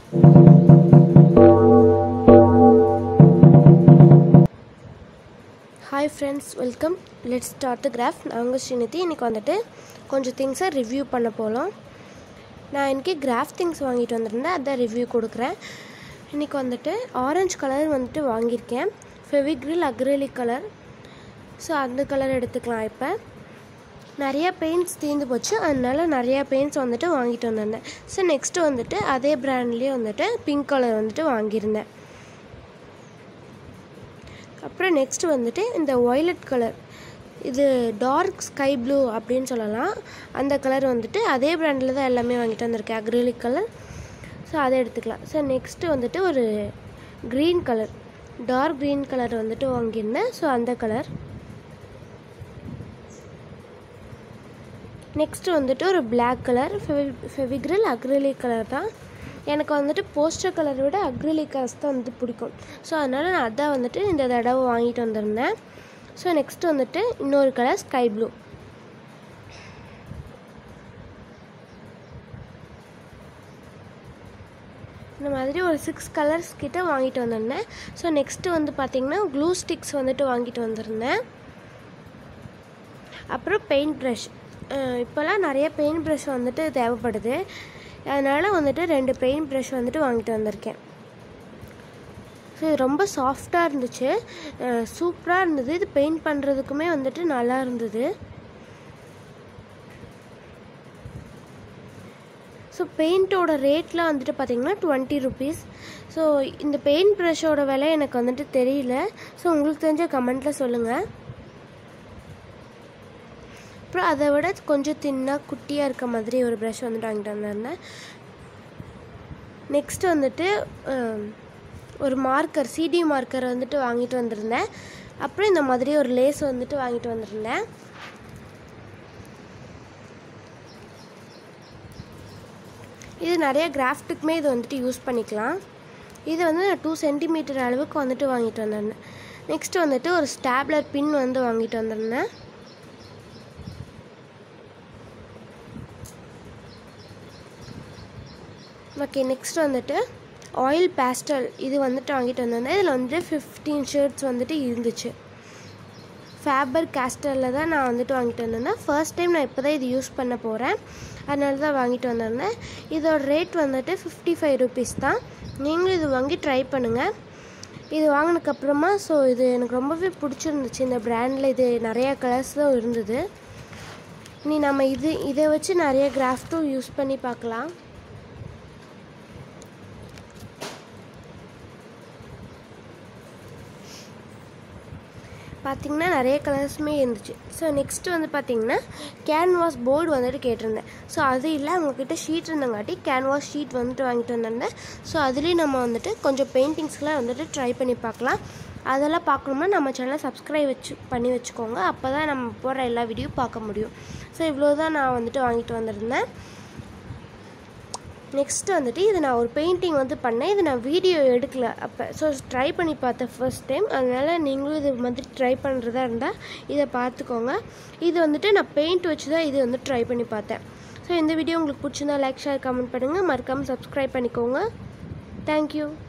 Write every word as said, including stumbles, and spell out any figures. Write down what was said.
Hi friends, welcome. Let's start the graph. நாங்க ஸ்ரீநிதி இன்னைக்கு வந்துட்டு கொஞ்சம் things ரிவ்யூ பண்ண போலாம். நான் இன்னைக்கு graph things வாங்கிட்டு வந்திருந்தேன். அத ரிவ்யூ கொடுக்கிறேன். இன்னைக்கு வந்துட்டு orange color வந்துட்டு வாங்கியிருக்கேன். Fevigryl acrylic color. சோ அந்த கலர் எடுத்துக்கலாம் இப்ப. நிறைய பெயிண்ட்ஸ் தீந்து போச்சு. அதனால நிறைய பெயிண்ட்ஸ் வந்துட்டு வாங்கிட்டு வந்தேன். சோ நெக்ஸ்ட் வந்துட்டு அதே பிராண்ட்லயே வந்துட்டு pink color வந்துட்டு வாங்கியிருந்தேன். அப்புறம் நெக்ஸ்ட் வந்துட்டு இந்த violet color இது dark sky blue அப்படினு சொல்லலாம் அந்த கலர் வந்துட்டு அதே பிராண்ட்ல தான் எல்லாமே வாங்கிட்டு வந்திருக்கேன் acrylic color சோ அதை எடுத்துக்கலாம் சோ நெக்ஸ்ட் வந்துட்டு ஒரு green color dark green color வந்துட்டு வாங்கியிருந்தேன் சோ அந்த கலர் நெக்ஸ்ட் வந்துட்டு ஒரு black color Fevigryl acrylic color தான் எனக்கு வந்துட்டு போஸ்டர் கலரை விட அக்ரிலிக் கலர்ஸ் தான் வந்து பிடிக்கும் ஸோ அதனால் நான் அதான் வந்துட்டு இந்த தடவை வாங்கிட்டு வந்திருந்தேன் ஸோ நெக்ஸ்ட் வந்துட்டு இன்னொரு கலர் ஸ்கை ப்ளூ இந்த மாதிரி ஒரு சிக்ஸ் கலர்ஸ் கிட்ட வாங்கிட்டு வந்திருந்தேன் ஸோ நெக்ஸ்ட்டு வந்து பார்த்திங்கன்னா க்ளூ ஸ்டிக்ஸ் வந்துட்டு வாங்கிட்டு வந்திருந்தேன் அப்புறம் பெயிண்ட் ப்ரஷ் இப்போலாம் நிறைய பெயிண்ட் ப்ரஷ் வந்துட்டு தேவைப்படுது அதனால வந்துட்டு ரெண்டு பெயிண்ட் ப்ரஷ் வந்துட்டு வாங்கிட்டு வந்திருக்கேன் ஸோ இது ரொம்ப சாஃப்டாக இருந்துச்சு சூப்பராக இருந்தது இது பெயிண்ட் பண்ணுறதுக்குமே வந்துட்டு நல்லா இருந்தது ஸோ பெயிண்ட்டோட ரேட்லாம் வந்துட்டு பார்த்திங்கன்னா டுவெண்ட்டி ருபீஸ் ஸோ இந்த பெயிண்ட் ப்ரஷோட விலை எனக்கு வந்துட்டு தெரியல ஸோ உங்களுக்கு தெரிஞ்ச கமெண்ட்டில் சொல்லுங்கள் அப்புறம் அதை விட கொஞ்சம் தின்னாக குட்டியாக இருக்க மாதிரி ஒரு ப்ரஷ் வந்துட்டு வாங்கிட்டு வந்திருந்தேன் நெக்ஸ்ட் வந்துட்டு ஒரு மார்க்கர் சிடி மார்க்கர் வந்துட்டு வாங்கிட்டு வந்திருந்தேன் அப்புறம் இந்த மாதிரி ஒரு லேஸ் வந்துட்டு வாங்கிட்டு வந்திருந்தேன் இது நிறைய கிராஃப்ட்டுக்குமே இது வந்துட்டு யூஸ் பண்ணிக்கலாம் இது வந்து நான் டூ சென்டிமீட்டர் அளவுக்கு வந்துட்டு வாங்கிட்டு வந்திருந்தேன் நெக்ஸ்ட் வந்துட்டு ஒரு ஸ்டாப்லர் பின் வந்து வாங்கிட்டு வந்திருந்தேன் ஓகே நெக்ஸ்ட் வந்துட்டு ஆயில் பேஸ்டல் இது வந்துட்டு வாங்கிட்டு வந்திருந்தேன் இதில் வந்துட்டு ஃபிஃப்டீன் ஷேர்ட்ஸ் வந்துட்டு இருந்துச்சு ஃபேபர் கேஸ்டலில் தான் நான் வந்துட்டு வாங்கிட்டு வந்திருந்தேன் ஃபர்ஸ்ட் டைம் நான் இப்போ தான் இது யூஸ் பண்ண போகிறேன் அதனால தான் வாங்கிட்டு வந்திருந்தேன் இதோட ரேட் வந்துட்டு ஃபிஃப்டி ஃபைவ் ருபீஸ் தான் நீங்களும் இது வாங்கி ட்ரை பண்ணுங்கள் இது வாங்கினதுக்கப்புறமா ஸோ இது எனக்கு ரொம்பவே பிடிச்சிருந்துச்சு இந்த பிராண்டில் இது நிறையா கலர்ஸ் தான் இருந்தது இனி நம்ம இது இதை வச்சு நிறைய கிராஃப்ட்டும் யூஸ் பண்ணி பார்க்கலாம் பார்த்திங்கன்னா நிறைய கலர்ஸுமே இருந்துச்சு ஸோ நெக்ஸ்ட்டு வந்து பார்த்திங்கன்னா கேன்வாஸ் போர்டு வந்துட்டு கேட்டிருந்தேன் ஸோ அது இல்லை அவங்கக்கிட்ட ஷீட் இருந்தங்காட்டி கேன்வாஸ் ஷீட் வந்துட்டு வாங்கிட்டு வந்திருந்தேன் ஸோ அதுலேயும் நம்ம வந்துட்டு கொஞ்சம் பெயிண்டிங்ஸ்லாம் வந்துட்டு ட்ரை பண்ணி பார்க்கலாம் அதெல்லாம் பார்க்கணும்னா நம்ம சேனலை சப்ஸ்கிரைப் வச்சு பண்ணி வச்சுக்கோங்க அப்போ தான் நம்ம போடுற எல்லா வீடியோ பார்க்க முடியும் ஸோ இவ்வளோ தான் நான் வந்துட்டு வாங்கிட்டு வந்திருந்தேன் நெக்ஸ்ட் வந்துட்டு இது நான் ஒரு பெயிண்டிங் வந்து பண்ணேன் இது நான் வீடியோ எடுக்கல அப்போ ஸோ ட்ரை பண்ணி பார்த்தேன் ஃபர்ஸ்ட் டைம் அதனால் நீங்களும் இது மாதிரி ட்ரை பண்ணுறதா இருந்தால் இதை பார்த்துக்கோங்க இது வந்துட்டு நான் பெயிண்ட் வச்சு தான் இது வந்து ட்ரை பண்ணி பார்த்தேன் ஸோ இந்த வீடியோ உங்களுக்கு பிடிச்சிருந்தா லைக் ஷேர் கமெண்ட் பண்ணுங்கள் மறக்காமல் சப்ஸ்கிரைப் பண்ணிக்கோங்க தேங்க்யூ